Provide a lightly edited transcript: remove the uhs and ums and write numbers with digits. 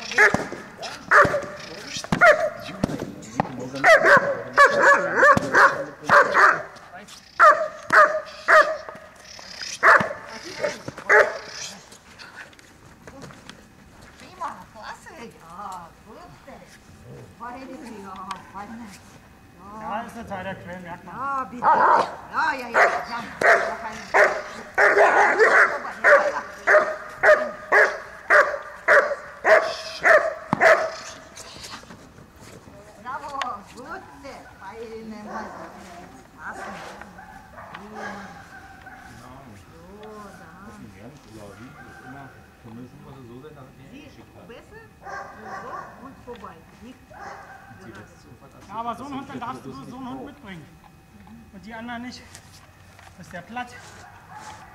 Ja, ist eine Teil der Quelle, merkt man. Ja, bitte. Ja. Bravo, gut. Feine Passen. Und vorbei. Ja, aber so einen Hund, dann darfst du so einen Hund mitbringen. Und die anderen nicht. Das ist der platt.